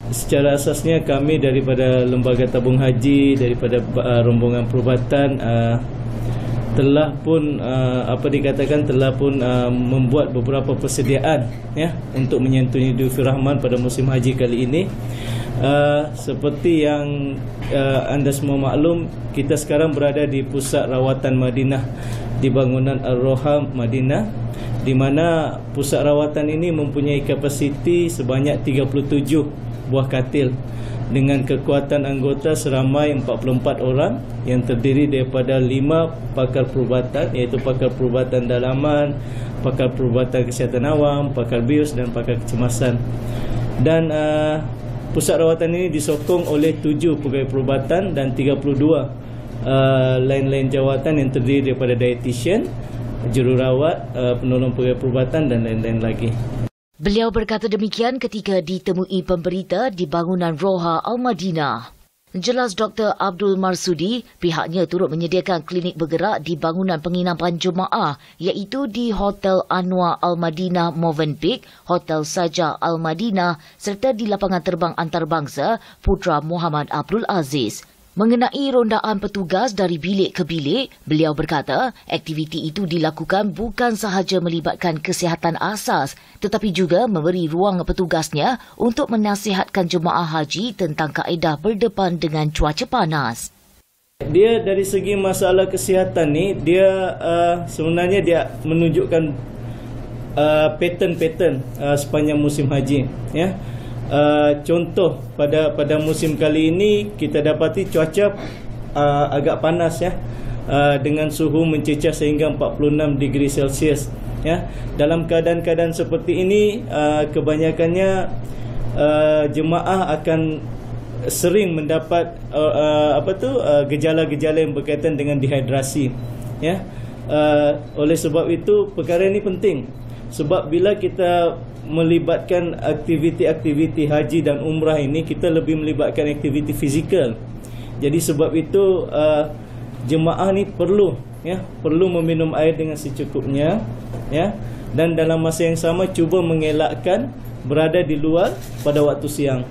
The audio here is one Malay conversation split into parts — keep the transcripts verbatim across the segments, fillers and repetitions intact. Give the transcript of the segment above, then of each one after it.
secara asasnya kami daripada Lembaga Tabung Haji, daripada uh, rombongan perubatan uh, telah pun uh, apa dikatakan telah pun uh, membuat beberapa persediaan ya untuk menyentuh Idul Fitri pada musim haji kali ini. Uh, seperti yang uh, anda semua maklum, kita sekarang berada di pusat rawatan Madinah di bangunan Ar-Roha Madinah, di mana pusat rawatan ini mempunyai kapasiti sebanyak tiga puluh tujuh buah katil dengan kekuatan anggota seramai empat puluh empat orang yang terdiri daripada lima pakar perubatan, iaitu pakar perubatan dalaman, pakar perubatan kesihatan awam, pakar bios dan pakar kecemasan. Dan uh, pusat rawatan ini disokong oleh tujuh pegawai perubatan dan tiga puluh dua uh, lain-lain jawatan yang terdiri daripada dietitian, jururawat, uh, penolong pegawai perubatan dan lain-lain lagi. Beliau berkata demikian ketika ditemui pemberita di bangunan Roha Al-Madinah. Jelas Doktor Abdul Marsudi, pihaknya turut menyediakan klinik bergerak di bangunan penginapan jemaah iaitu di Hotel Anwar Al-Madinah Movenpick, Hotel Saja Al-Madinah serta di lapangan terbang antarabangsa Putra Muhammad Abdul Aziz. Mengenai rondaan petugas dari bilik ke bilik, beliau berkata aktiviti itu dilakukan bukan sahaja melibatkan kesihatan asas tetapi juga memberi ruang petugasnya untuk menasihatkan jemaah haji tentang kaedah berdepan dengan cuaca panas. Dia dari segi masalah kesihatan ni, dia uh, sebenarnya dia menunjukkan uh, pattern-pattern uh, sepanjang musim haji, ya. Uh, contoh pada pada musim kali ini kita dapati cuaca uh, agak panas ya, uh, dengan suhu mencecah sehingga empat puluh enam degree Celsius ya. Dalam keadaan-keadaan seperti ini uh, kebanyakannya uh, jemaah akan sering mendapat uh, uh, apa tu uh, gejala-gejala yang berkaitan dengan dehidrasi ya. Uh, oleh sebab itu perkara ini penting, sebab bila kita melibatkan aktiviti-aktiviti haji dan umrah ini, kita lebih melibatkan aktiviti fizikal. Jadi sebab itu uh, jemaah ni perlu ya, perlu meminum air dengan secukupnya ya, dan dalam masa yang sama cuba mengelakkan berada di luar pada waktu siang.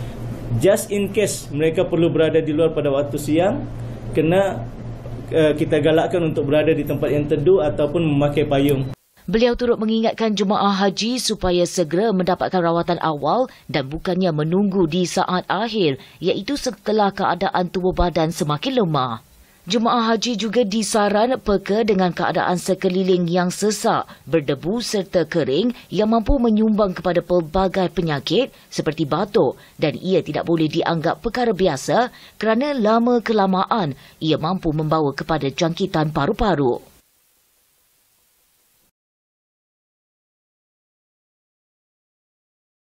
Just in case mereka perlu berada di luar pada waktu siang, kena uh, kita galakkan untuk berada di tempat yang teduh ataupun memakai payung. Beliau turut mengingatkan jemaah haji supaya segera mendapatkan rawatan awal dan bukannya menunggu di saat akhir, iaitu setelah keadaan tubuh badan semakin lemah. Jemaah haji juga disaran peka dengan keadaan sekeliling yang sesak, berdebu serta kering yang mampu menyumbang kepada pelbagai penyakit seperti batuk, dan ia tidak boleh dianggap perkara biasa kerana lama kelamaan ia mampu membawa kepada jangkitan paru-paru.